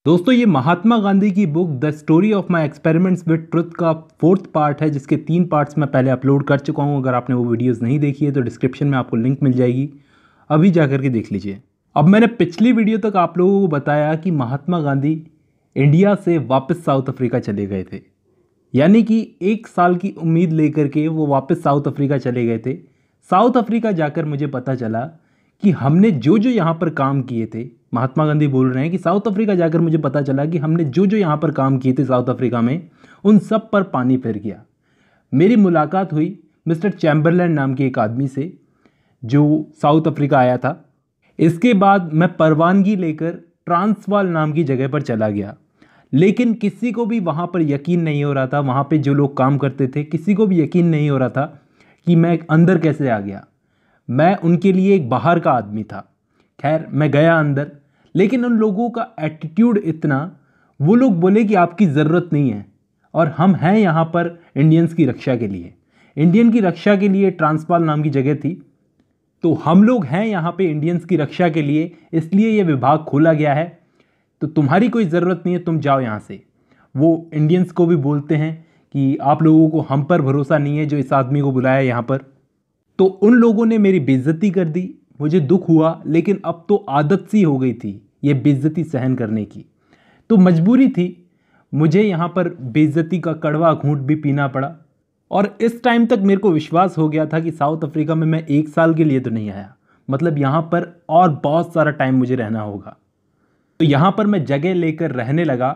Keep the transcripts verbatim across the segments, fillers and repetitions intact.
दोस्तों ये महात्मा गांधी की book the story of my experiments with truth का फोर्थ पार्ट है, जिसके तीन पार्ट्स मैं पहले अपलोड कर चुका हूँ। अगर आपने वो वीडियोस नहीं देखी है तो डिस्क्रिप्शन में आपको लिंक मिल जाएगी, अभी जा कर के देख लीजिए। अब मैंने पिछली वीडियो तक आप लोगों को बताया कि महात्मा गांधी इंडिया से वापस साउथ अफ्रीका चले गए थे, यानी कि एक साल की उम्मीद लेकर के वो वापस साउथ अफ्रीका चले गए थे। साउथ अफ्रीका जाकर मुझे पता चला कि हमने जो जो यहाँ पर काम किए थे, महात्मा गांधी बोल रहे हैं कि साउथ अफ्रीका जाकर मुझे पता चला कि हमने जो जो यहाँ पर काम किए थे साउथ अफ्रीका में, उन सब पर पानी फिर गया। मेरी मुलाकात हुई मिस्टर चैम्बरलैंड नाम के एक आदमी से जो साउथ अफ्रीका आया था। इसके बाद मैं परवानगी लेकर ट्रांसवाल नाम की जगह पर चला गया, लेकिन किसी को भी वहाँ पर यकीन नहीं हो रहा था। वहाँ पे जो लोग काम करते थे किसी को भी यकीन नहीं हो रहा था कि मैं अंदर कैसे आ गया। मैं उनके लिए एक बाहर का आदमी था। खैर मैं गया अंदर, लेकिन उन लोगों का एटीट्यूड इतना, वो लोग बोले कि आपकी ज़रूरत नहीं है और हम हैं यहाँ पर इंडियंस की रक्षा के लिए। इंडियन की रक्षा के लिए ट्रांसवाल नाम की जगह थी, तो हम लोग हैं यहाँ पे इंडियंस की रक्षा के लिए, इसलिए ये विभाग खोला गया है, तो तुम्हारी कोई ज़रूरत नहीं है, तुम जाओ यहाँ से। वो इंडियंस को भी बोलते हैं कि आप लोगों को हम पर भरोसा नहीं है जो इस आदमी को बुलाया यहाँ पर। तो उन लोगों ने मेरी बेइज्जती कर दी। मुझे दुख हुआ, लेकिन अब तो आदत सी हो गई थी ये बेइज्जती सहन करने की, तो मजबूरी थी। मुझे यहाँ पर बेइज्जती का कड़वा घूंट भी पीना पड़ा। और इस टाइम तक मेरे को विश्वास हो गया था कि साउथ अफ्रीका में मैं एक साल के लिए तो नहीं आया, मतलब यहाँ पर और बहुत सारा टाइम मुझे रहना होगा। तो यहाँ पर मैं जगह लेकर रहने लगा।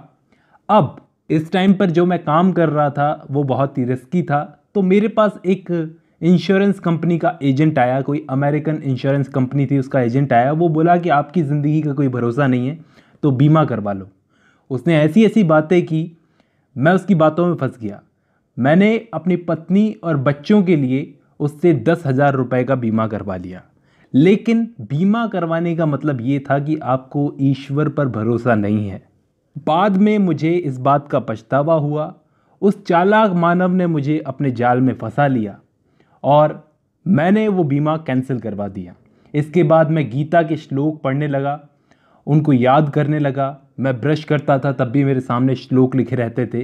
अब इस टाइम पर जो मैं काम कर रहा था वो बहुत ही रिस्की था, तो मेरे पास एक इंश्योरेंस कंपनी का एजेंट आया, कोई अमेरिकन इंश्योरेंस कंपनी थी, उसका एजेंट आया। वो बोला कि आपकी ज़िंदगी का कोई भरोसा नहीं है तो बीमा करवा लो। उसने ऐसी ऐसी बातें की, मैं उसकी बातों में फंस गया। मैंने अपनी पत्नी और बच्चों के लिए उससे दस हज़ार रुपये का बीमा करवा लिया, लेकिन बीमा करवाने का मतलब ये था कि आपको ईश्वर पर भरोसा नहीं है। बाद में मुझे इस बात का पछतावा हुआ। उस चालाक मानव ने मुझे अपने जाल में फंसा लिया और मैंने वो बीमा कैंसिल करवा दिया। इसके बाद मैं गीता के श्लोक पढ़ने लगा, उनको याद करने लगा। मैं ब्रश करता था तब भी मेरे सामने श्लोक लिखे रहते थे।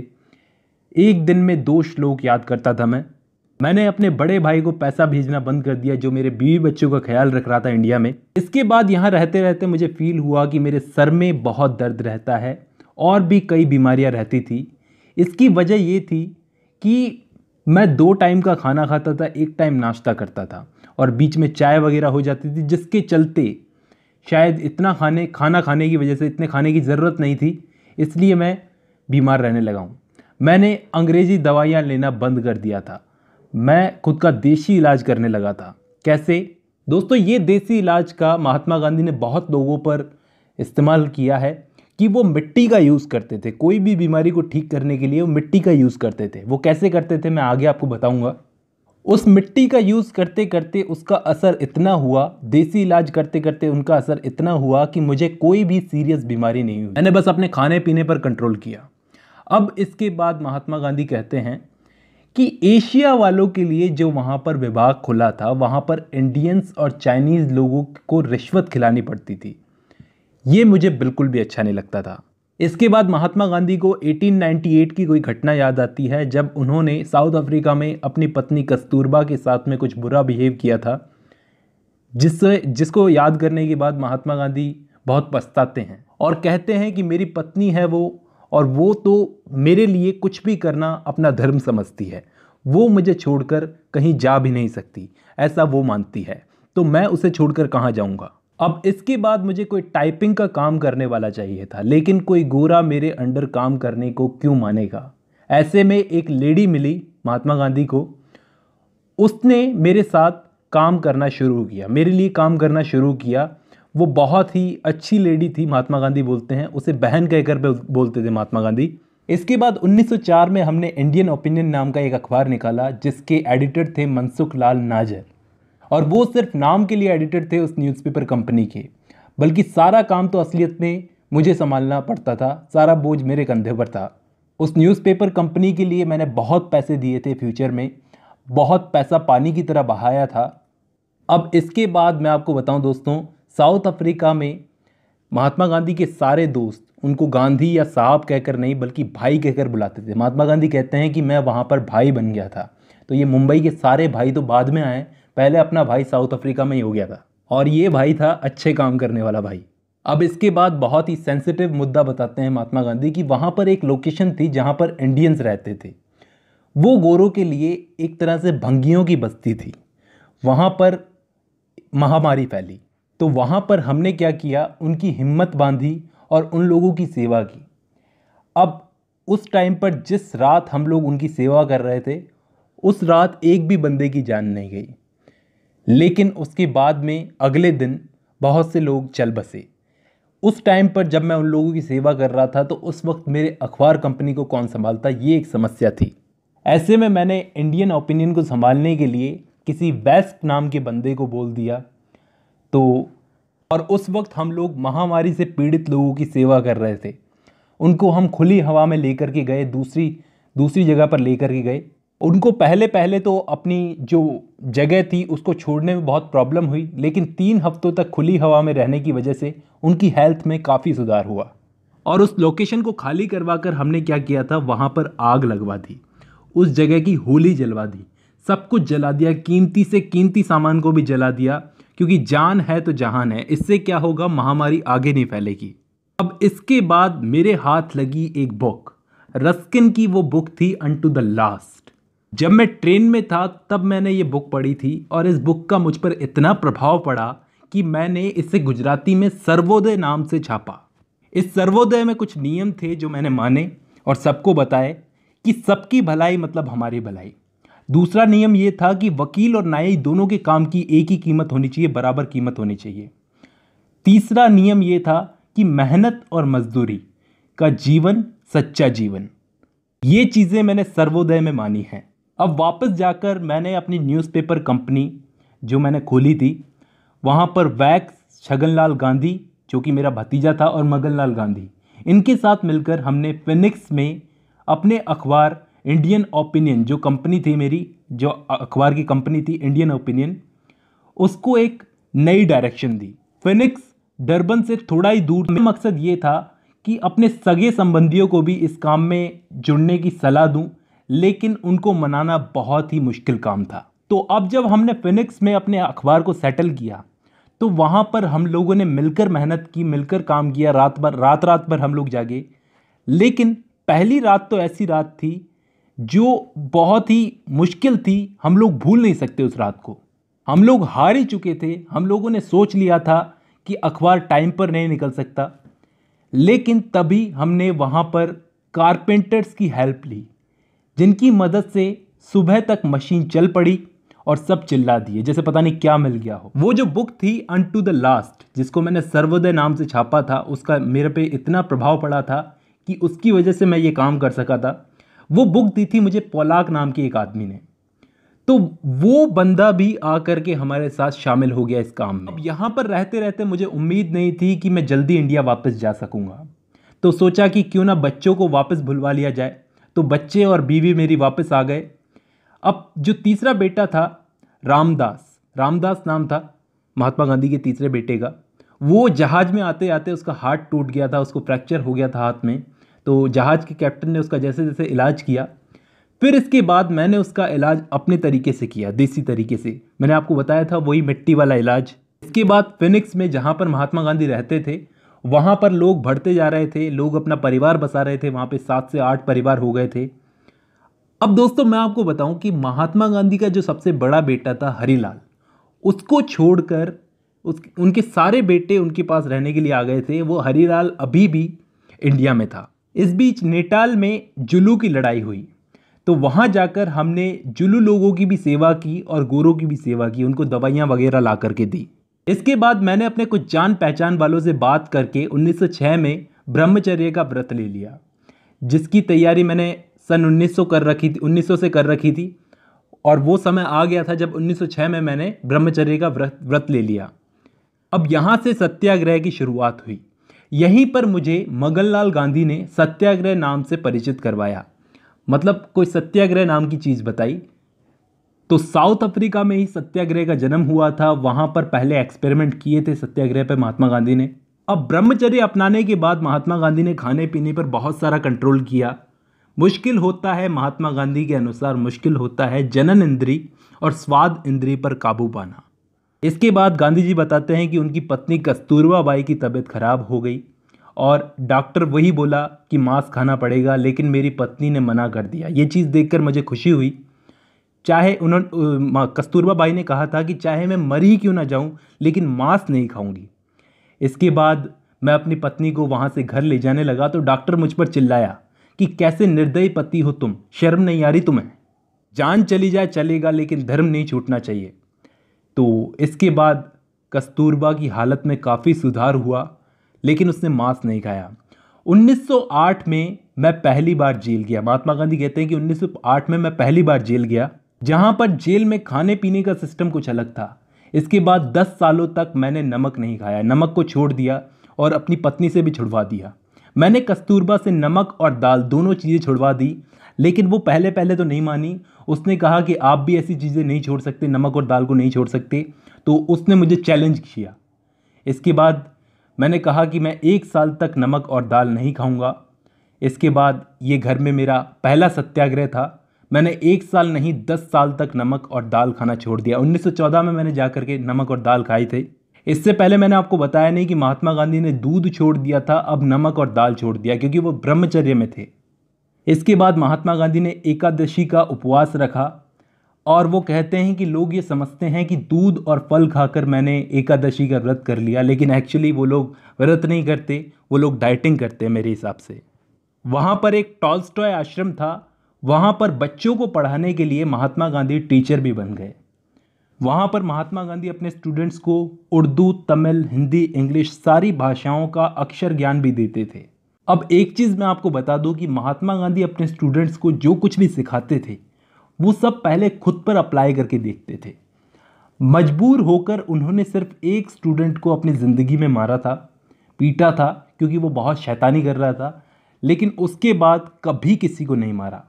एक दिन में दो श्लोक याद करता था मैं। मैंने अपने बड़े भाई को पैसा भेजना बंद कर दिया जो मेरे बीवी बच्चों का ख्याल रख रहा था इंडिया में। इसके बाद यहाँ रहते रहते मुझे फील हुआ कि मेरे सर में बहुत दर्द रहता है और भी कई बीमारियाँ रहती थी। इसकी वजह ये थी कि मैं दो टाइम का खाना खाता था, एक टाइम नाश्ता करता था और बीच में चाय वगैरह हो जाती थी, जिसके चलते शायद इतना खाने खाना खाने की वजह से इतने खाने की ज़रूरत नहीं थी, इसलिए मैं बीमार रहने लगा हूँ। मैंने अंग्रेज़ी दवाइयाँ लेना बंद कर दिया था। मैं खुद का देसी इलाज करने लगा था। कैसे दोस्तों, ये देसी इलाज का महात्मा गांधी ने बहुत लोगों पर इस्तेमाल किया है कि वो मिट्टी का यूज़ करते थे। कोई भी बीमारी को ठीक करने के लिए वो मिट्टी का यूज़ करते थे। वो कैसे करते थे मैं आगे आपको बताऊंगा। उस मिट्टी का यूज़ करते करते उसका असर इतना हुआ, देसी इलाज करते करते उनका असर इतना हुआ कि मुझे कोई भी सीरियस बीमारी नहीं हुई। मैंने बस अपने खाने पीने पर कंट्रोल किया। अब इसके बाद महात्मा गांधी कहते हैं कि एशिया वालों के लिए जो वहाँ पर विभाग खुला था, वहाँ पर इंडियंस और चाइनीज़ लोगों को रिश्वत खिलानी पड़ती थी। ये मुझे बिल्कुल भी अच्छा नहीं लगता था। इसके बाद महात्मा गांधी को अठारह सौ अट्ठानवे की कोई घटना याद आती है, जब उन्होंने साउथ अफ्रीका में अपनी पत्नी कस्तूरबा के साथ में कुछ बुरा बिहेव किया था, जिससे जिसको याद करने के बाद महात्मा गांधी बहुत पछताते हैं और कहते हैं कि मेरी पत्नी है वो, और वो तो मेरे लिए कुछ भी करना अपना धर्म समझती है। वो मुझे छोड़कर कहीं जा भी नहीं सकती, ऐसा वो मानती है, तो मैं उसे छोड़कर कहाँ जाऊँगा। अब इसके बाद मुझे कोई टाइपिंग का काम करने वाला चाहिए था, लेकिन कोई गोरा मेरे अंडर काम करने को क्यों मानेगा। ऐसे में एक लेडी मिली महात्मा गांधी को, उसने मेरे साथ काम करना शुरू किया, मेरे लिए काम करना शुरू किया। वो बहुत ही अच्छी लेडी थी, महात्मा गांधी बोलते हैं उसे, बहन कहकर बोलते थे महात्मा गांधी। इसके बाद उन्नीस सौ चार में हमने इंडियन ओपिनियन नाम का एक अखबार निकाला, जिसके एडिटर थे मनसुख लाल नाजर, और वो सिर्फ नाम के लिए एडिटर थे उस न्यूज़पेपर कंपनी के, बल्कि सारा काम तो असलियत में मुझे संभालना पड़ता था, सारा बोझ मेरे कंधे पर था। उस न्यूज़पेपर कंपनी के लिए मैंने बहुत पैसे दिए थे, फ्यूचर में बहुत पैसा पानी की तरह बहाया था। अब इसके बाद मैं आपको बताऊं दोस्तों, साउथ अफ्रीका में महात्मा गांधी के सारे दोस्त उनको गांधी या साहब कहकर नहीं बल्कि भाई कहकर बुलाते थे। महात्मा गांधी कहते हैं कि मैं वहाँ पर भाई बन गया था। तो ये मुंबई के सारे भाई तो बाद में आए, पहले अपना भाई साउथ अफ्रीका में ही हो गया था, और ये भाई था अच्छे काम करने वाला भाई। अब इसके बाद बहुत ही सेंसिटिव मुद्दा बताते हैं महात्मा गांधी कि वहाँ पर एक लोकेशन थी जहाँ पर इंडियंस रहते थे। वो गोरों के लिए एक तरह से भंगियों की बस्ती थी। वहाँ पर महामारी फैली, तो वहाँ पर हमने क्या किया, उनकी हिम्मत बांधी और उन लोगों की सेवा की। अब उस टाइम पर जिस रात हम लोग उनकी सेवा कर रहे थे, उस रात एक भी बंदे की जान नहीं गई, लेकिन उसके बाद में अगले दिन बहुत से लोग चल बसे। उस टाइम पर जब मैं उन लोगों की सेवा कर रहा था तो उस वक्त मेरे अखबार कंपनी को कौन संभालता, ये एक समस्या थी। ऐसे में मैंने इंडियन ओपिनियन को संभालने के लिए किसी वेस्ट नाम के बंदे को बोल दिया। तो और उस वक्त हम लोग महामारी से पीड़ित लोगों की सेवा कर रहे थे। उनको हम खुली हवा में लेकर के गए, दूसरी दूसरी जगह पर लेकर के गए। उनको पहले पहले तो अपनी जो जगह थी उसको छोड़ने में बहुत प्रॉब्लम हुई, लेकिन तीन हफ्तों तक खुली हवा में रहने की वजह से उनकी हेल्थ में काफ़ी सुधार हुआ। और उस लोकेशन को खाली करवा कर हमने क्या किया था, वहाँ पर आग लगवा दी, उस जगह की होली जलवा दी, सब कुछ जला दिया, कीमती से कीमती सामान को भी जला दिया, क्योंकि जान है तो जहान है। इससे क्या होगा, महामारी आगे नहीं फैलेगी। अब इसके बाद मेरे हाथ लगी एक बुक, रस्किन की वो बुक थी अनटू द लास्ट। जब मैं ट्रेन में था तब मैंने ये बुक पढ़ी थी और इस बुक का मुझ पर इतना प्रभाव पड़ा कि मैंने इसे गुजराती में सर्वोदय नाम से छापा। इस सर्वोदय में कुछ नियम थे जो मैंने माने और सबको बताए कि सबकी भलाई मतलब हमारी भलाई। दूसरा नियम ये था कि वकील और न्यायी दोनों के काम की एक ही कीमत होनी चाहिए, बराबर कीमत होनी चाहिए। तीसरा नियम ये था कि मेहनत और मजदूरी का जीवन सच्चा जीवन। ये चीज़ें मैंने सर्वोदय में मानी हैं। अब वापस जाकर मैंने अपनी न्यूज़पेपर कंपनी जो मैंने खोली थी, वहाँ पर वैक्स छगनलाल गांधी जो कि मेरा भतीजा था और मगनलाल गांधी, इनके साथ मिलकर हमने फिनिक्स में अपने अखबार इंडियन ओपिनियन, जो कंपनी थी मेरी, जो अखबार की कंपनी थी इंडियन ओपिनियन, उसको एक नई डायरेक्शन दी। फिनिक्स डरबन से थोड़ा ही दूर। मकसद ये था कि अपने सगे संबंधियों को भी इस काम में जुड़ने की सलाह दूं, लेकिन उनको मनाना बहुत ही मुश्किल काम था। तो अब जब हमने फिनिक्स में अपने अखबार को सेटल किया तो वहाँ पर हम लोगों ने मिलकर मेहनत की, मिलकर काम किया, रात भर रात रात भर हम लोग जागे। लेकिन पहली रात तो ऐसी रात थी जो बहुत ही मुश्किल थी, हम लोग भूल नहीं सकते उस रात को। हम लोग हार ही चुके थे, हम लोगों ने सोच लिया था कि अखबार टाइम पर नहीं निकल सकता, लेकिन तभी हमने वहाँ पर कारपेंटर्स की हेल्प ली, जिनकी मदद से सुबह तक मशीन चल पड़ी और सब चिल्ला दिए जैसे पता नहीं क्या मिल गया हो। वो जो बुक थी अनटू द लास्ट, जिसको मैंने सर्वोदय नाम से छापा था, उसका मेरे पे इतना प्रभाव पड़ा था कि उसकी वजह से मैं ये काम कर सका था। वो बुक दी थी मुझे पौलाक नाम के एक आदमी ने। तो वो बंदा भी आकर के हमारे साथ शामिल हो गया इस काम में। अब यहाँ पर रहते रहते मुझे उम्मीद नहीं थी कि मैं जल्दी इंडिया वापस जा सकूँगा, तो सोचा कि क्यों ना बच्चों को वापस भुलवा लिया जाए। तो बच्चे और बीवी मेरी वापस आ गए। अब जो तीसरा बेटा था रामदास, रामदास नाम था महात्मा गांधी के तीसरे बेटे का, वो जहाज़ में आते आते उसका हाथ टूट गया था, उसको फ्रैक्चर हो गया था हाथ में। तो जहाज़ के कैप्टन ने उसका जैसे जैसे इलाज किया, फिर इसके बाद मैंने उसका इलाज अपने तरीके से किया, देसी तरीके से। मैंने आपको बताया था वही मिट्टी वाला इलाज। इसके बाद फिनिक्स में जहाँ पर महात्मा गांधी रहते थे, वहाँ पर लोग बढ़ते जा रहे थे, लोग अपना परिवार बसा रहे थे। वहाँ पे सात से आठ परिवार हो गए थे। अब दोस्तों मैं आपको बताऊं कि महात्मा गांधी का जो सबसे बड़ा बेटा था हरिलाल, उसको छोड़कर उस उनके सारे बेटे उनके पास रहने के लिए आ गए थे। वो हरिलाल अभी भी इंडिया में था। इस बीच नेटाल में जुलू की लड़ाई हुई, तो वहाँ जाकर हमने जुलू लोगों की भी सेवा की और गोरों की भी सेवा की, उनको दवाइयाँ वगैरह ला करके दी। इसके बाद मैंने अपने कुछ जान पहचान वालों से बात करके उन्नीस सौ छह में ब्रह्मचर्य का व्रत ले लिया, जिसकी तैयारी मैंने सन उन्नीस सौ कर रखी थी उन्नीस सौ से कर रखी थी। और वो समय आ गया था जब उन्नीस सौ छह में मैंने ब्रह्मचर्य का व्रत व्रत ले लिया। अब यहाँ से सत्याग्रह की शुरुआत हुई। यहीं पर मुझे मगनलाल गांधी ने सत्याग्रह नाम से परिचित करवाया, मतलब कोई सत्याग्रह नाम की चीज़ बताई। तो साउथ अफ्रीका में ही सत्याग्रह का जन्म हुआ था। वहाँ पर पहले एक्सपेरिमेंट किए थे सत्याग्रह पे महात्मा गांधी ने। अब ब्रह्मचर्य अपनाने के बाद महात्मा गांधी ने खाने पीने पर बहुत सारा कंट्रोल किया। मुश्किल होता है, महात्मा गांधी के अनुसार मुश्किल होता है जनन इंद्री और स्वाद इंद्री पर काबू पाना। इसके बाद गांधी जी बताते हैं कि उनकी पत्नी कस्तूरबा बाई की तबीयत खराब हो गई और डॉक्टर वही बोला कि मांस खाना पड़ेगा, लेकिन मेरी पत्नी ने मना कर दिया। ये चीज़ देखकर मुझे खुशी हुई। चाहे उन्होंने कस्तूरबा बाई ने कहा था कि चाहे मैं मर ही क्यों ना जाऊं, लेकिन मांस नहीं खाऊंगी। इसके बाद मैं अपनी पत्नी को वहाँ से घर ले जाने लगा तो डॉक्टर मुझ पर चिल्लाया कि कैसे निर्दयी पति हो तुम, शर्म नहीं आ रही तुम्हें? जान चली जाए चलेगा, लेकिन धर्म नहीं छूटना चाहिए। तो इसके बाद कस्तूरबा की हालत में काफ़ी सुधार हुआ, लेकिन उसने मांस नहीं खाया। उन्नीस सौ आठ में मैं पहली बार जेल गया। महात्मा गांधी कहते हैं कि उन्नीस सौ आठ में मैं पहली बार जेल गया, जहाँ पर जेल में खाने पीने का सिस्टम कुछ अलग था। इसके बाद दस सालों तक मैंने नमक नहीं खाया, नमक को छोड़ दिया और अपनी पत्नी से भी छुड़वा दिया। मैंने कस्तूरबा से नमक और दाल दोनों चीज़ें छुड़वा दी, लेकिन वो पहले पहले तो नहीं मानी। उसने कहा कि आप भी ऐसी चीज़ें नहीं छोड़ सकते, नमक और दाल को नहीं छोड़ सकते। तो उसने मुझे चैलेंज किया। इसके बाद मैंने कहा कि मैं एक साल तक नमक और दाल नहीं खाऊंगा। इसके बाद ये घर में मेरा पहला सत्याग्रह था। मैंने एक साल नहीं दस साल तक नमक और दाल खाना छोड़ दिया। उन्नीस सौ चौदह में मैंने जा करके नमक और दाल खाई थे। इससे पहले मैंने आपको बताया नहीं कि महात्मा गांधी ने दूध छोड़ दिया था, अब नमक और दाल छोड़ दिया क्योंकि वो ब्रह्मचर्य में थे। इसके बाद महात्मा गांधी ने एकादशी का उपवास रखा और वो कहते हैं कि लोग ये समझते हैं कि दूध और फल खाकर मैंने एकादशी का व्रत कर लिया, लेकिन एक्चुअली वो लोग व्रत नहीं करते, वो लोग डाइटिंग करते हैं मेरे हिसाब से। वहाँ पर एक टॉल्स्टॉय आश्रम था, वहाँ पर बच्चों को पढ़ाने के लिए महात्मा गांधी टीचर भी बन गए। वहाँ पर महात्मा गांधी अपने स्टूडेंट्स को उर्दू, तमिल, हिंदी, इंग्लिश सारी भाषाओं का अक्षर ज्ञान भी देते थे। अब एक चीज़ मैं आपको बता दूं कि महात्मा गांधी अपने स्टूडेंट्स को जो कुछ भी सिखाते थे वो सब पहले खुद पर अप्लाई करके देखते थे। मजबूर होकर उन्होंने सिर्फ एक स्टूडेंट को अपनी ज़िंदगी में मारा था, पीटा था, क्योंकि वो बहुत शैतानी कर रहा था, लेकिन उसके बाद कभी किसी को नहीं मारा।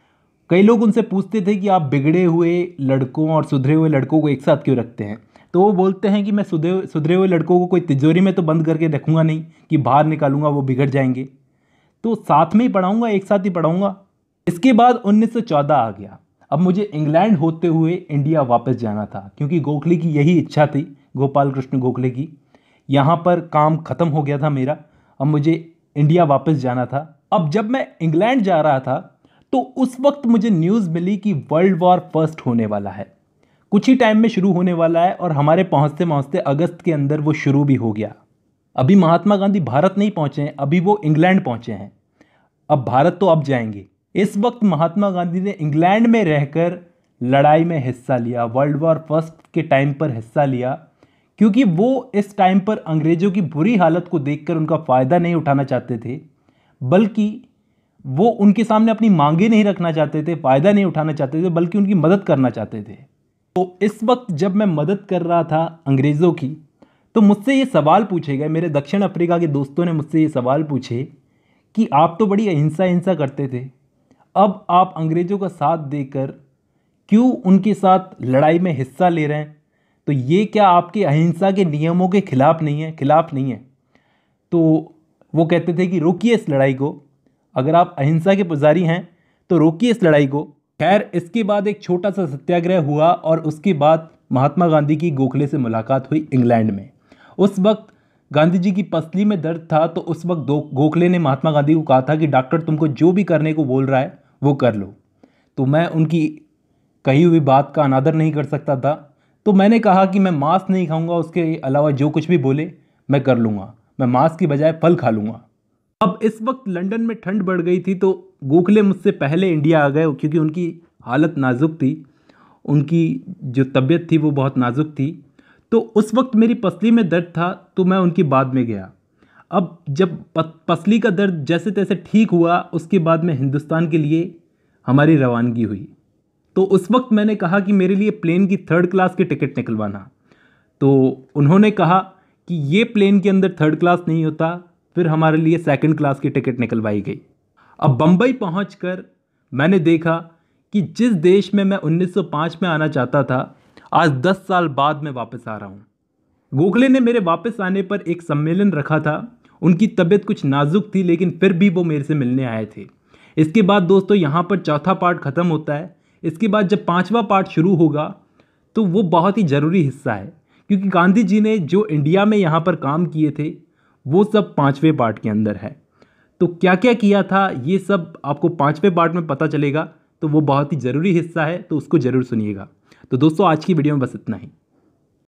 कई लोग उनसे पूछते थे कि आप बिगड़े हुए लड़कों और सुधरे हुए लड़कों को एक साथ क्यों रखते हैं, तो वो बोलते हैं कि मैं सुधरे सुधरे हुए लड़कों को कोई तिजोरी में तो बंद करके रखूँगा नहीं कि बाहर निकालूंगा वो बिगड़ जाएंगे, तो साथ में ही पढ़ाऊँगा, एक साथ ही पढ़ाऊँगा। इसके बाद उन्नीस सौ चौदह आ गया। अब मुझे इंग्लैंड होते हुए इंडिया वापस जाना था, क्योंकि गोखले की यही इच्छा थी, गोपाल कृष्ण गोखले की। यहाँ पर काम ख़त्म हो गया था मेरा, अब मुझे इंडिया वापस जाना था। अब जब मैं इंग्लैंड जा रहा था तो उस वक्त मुझे न्यूज़ मिली कि वर्ल्ड वॉर फर्स्ट होने वाला है, कुछ ही टाइम में शुरू होने वाला है, और हमारे पहुँचते पहुँचते अगस्त के अंदर वो शुरू भी हो गया। अभी महात्मा गांधी भारत नहीं पहुँचे हैं, अभी वो इंग्लैंड पहुँचे हैं। अब भारत तो अब जाएंगे। इस वक्त महात्मा गांधी ने इंग्लैंड में रहकर लड़ाई में हिस्सा लिया, वर्ल्ड वॉर फर्स्ट के टाइम पर हिस्सा लिया, क्योंकि वो इस टाइम पर अंग्रेज़ों की बुरी हालत को देखकर उनका फ़ायदा नहीं उठाना चाहते थे, बल्कि वो उनके सामने अपनी मांगे नहीं रखना चाहते थे, फ़ायदा नहीं उठाना चाहते थे, बल्कि उनकी मदद करना चाहते थे। तो इस वक्त जब मैं मदद कर रहा था अंग्रेज़ों की, तो मुझसे ये सवाल पूछे गए, मेरे दक्षिण अफ्रीका के दोस्तों ने मुझसे ये सवाल पूछे कि आप तो बड़ी अहिंसा हिंसा करते थे, अब आप अंग्रेज़ों का साथ देकर क्यों उनके साथ लड़ाई में हिस्सा ले रहे हैं, तो ये क्या आपके अहिंसा के नियमों के खिलाफ नहीं है? खिलाफ नहीं है। तो वो कहते थे कि रोकिए इस लड़ाई को, अगर आप अहिंसा के पुजारी हैं तो रोकिए इस लड़ाई को। खैर, इसके बाद एक छोटा सा सत्याग्रह हुआ और उसके बाद महात्मा गांधी की गोखले से मुलाकात हुई इंग्लैंड में। उस वक्त गांधी जी की पसली में दर्द था, तो उस वक्त दो गोखले ने महात्मा गांधी को कहा था कि डॉक्टर तुमको जो भी करने को बोल रहा है वो कर लो। तो मैं उनकी कही हुई बात का अनादर नहीं कर सकता था, तो मैंने कहा कि मैं मांस नहीं खाऊंगा, उसके अलावा जो कुछ भी बोले मैं कर लूँगा, मैं मांस की बजाय फल खा लूँगा। अब इस वक्त लंदन में ठंड बढ़ गई थी, तो गोखले मुझसे पहले इंडिया आ गए, क्योंकि उनकी हालत नाजुक थी, उनकी जो तबीयत थी वो बहुत नाजुक थी। तो उस वक्त मेरी पसली में दर्द था, तो मैं उनकी बाद में गया। अब जब पसली का दर्द जैसे तैसे ठीक हुआ, उसके बाद में हिंदुस्तान के लिए हमारी रवानगी हुई। तो उस वक्त मैंने कहा कि मेरे लिए प्लेन की थर्ड क्लास की टिकट निकलवाना। तो उन्होंने कहा कि ये प्लेन के अंदर थर्ड क्लास नहीं होता, फिर हमारे लिए सेकंड क्लास की टिकट निकलवाई गई। अब बम्बई पहुंचकर मैंने देखा कि जिस देश में मैं उन्नीस सौ पाँच में आना चाहता था, आज दस साल बाद मैं वापस आ रहा हूं। गोखले ने मेरे वापस आने पर एक सम्मेलन रखा था। उनकी तबीयत कुछ नाजुक थी लेकिन फिर भी वो मेरे से मिलने आए थे। इसके बाद दोस्तों यहाँ पर चौथा पार्ट ख़त्म होता है। इसके बाद जब पांचवा पार्ट शुरू होगा तो वो बहुत ही ज़रूरी हिस्सा है, क्योंकि गांधी जी ने जो इंडिया में यहाँ पर काम किए थे वो सब पाँचवें पार्ट के अंदर है। तो क्या क्या किया था ये सब आपको पाँचवें पार्ट में पता चलेगा, तो वो बहुत ही ज़रूरी हिस्सा है, तो उसको ज़रूर सुनिएगा। तो दोस्तों आज की वीडियो में बस इतना ही।